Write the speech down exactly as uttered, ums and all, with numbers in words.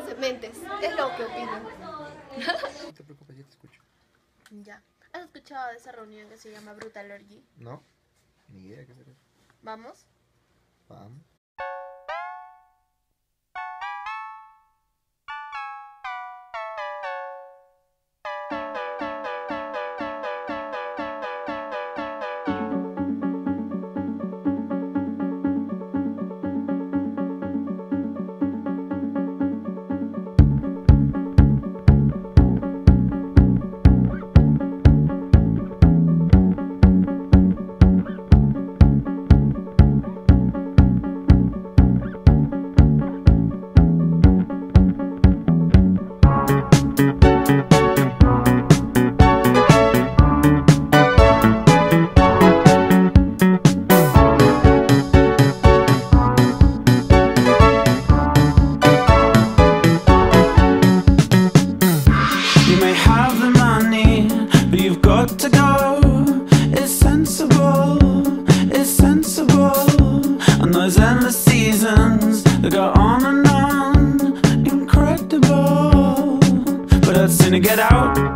somos dementes, es lo que opino. No te preocupes, yo te escucho. Ya. ¿Has escuchado de esa reunión que se llama Brutal Orgy? No, ni idea qué será. ¿Vamos? Vamos. To go, it's sensible, it's sensible. And those endless seasons that go on and on, incredible. But I'd sooner get out